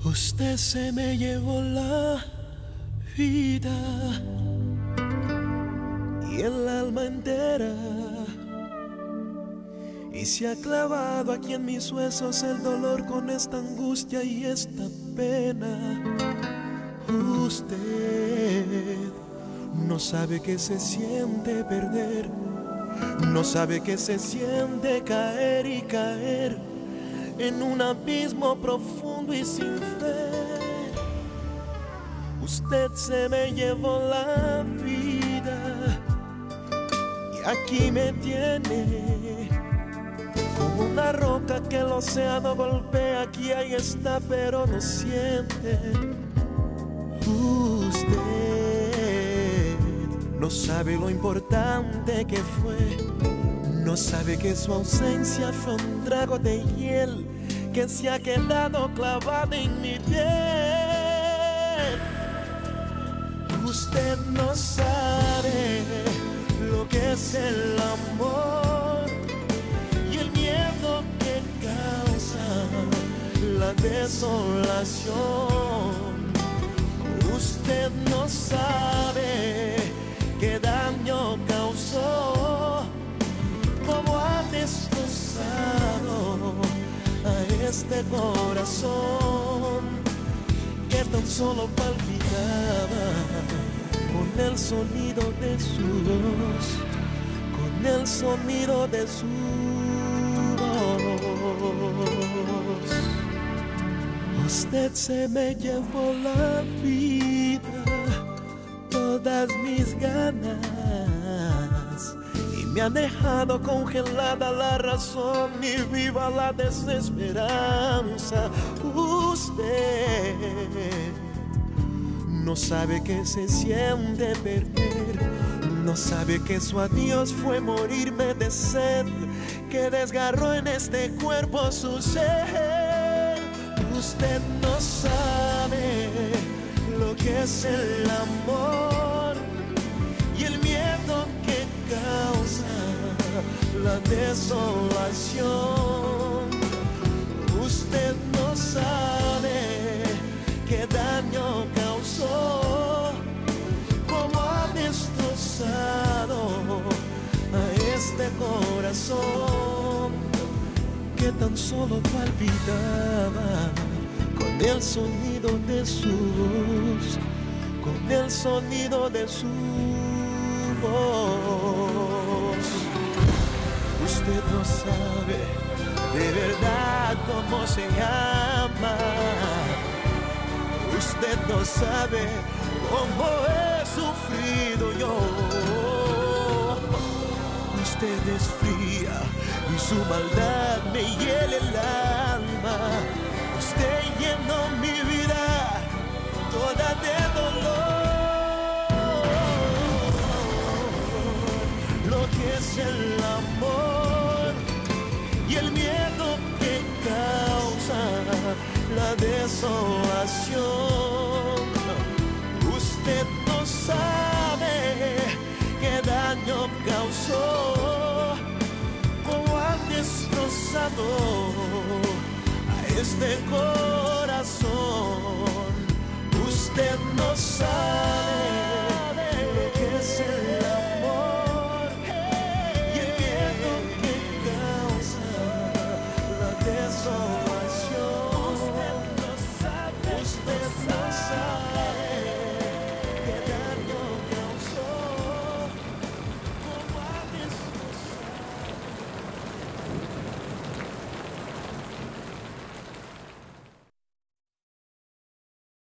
Usted se me llevó la vida y el alma entera, y se ha clavado aquí en mis huesos el dolor con esta angustia y esta pena. Usted no sabe que se siente perder, no sabe que se siente caer y caer en un abismo profundo y sin fe. Usted se me llevó la vida y aquí me tiene como una roca que el océano golpea. Aquí ahí está, pero no siente. Usted no sabe lo importante que fue, no sabe que su ausencia fue un trago de hiel que se ha quedado clavado en mi piel. Usted no sabe lo que es el amor y el miedo que causa la desolación. Usted no sabe qué daño causó, cómo ha destrozado a este corazón que tan solo palpitaba con el sonido de su voz, con el sonido de su voz. Usted se me llevó la vida, todas mis ganas, y me ha dejado congelada la razón y viva la desesperanza. Usted no sabe que se siente perder, no sabe que su adiós fue morirme de sed, que desgarró en este cuerpo su ser. Usted no sabe lo que es el amor y el miedo que causa la desolación. Usted no sabe qué daño causó, cómo ha destrozado a este corazón que tan solo palpitaba con el sonido de su voz, con el sonido de su voz. Usted no sabe de verdad cómo se llama, usted no sabe cómo he sufrido yo. Usted es fría y su maldad me hiela el alma. Usted llenó mi vida toda de dolor. Lo que es el amor y el miedo que causa la desolación. Usted no sabe qué daño causó, cómo ha destrozado a este corazón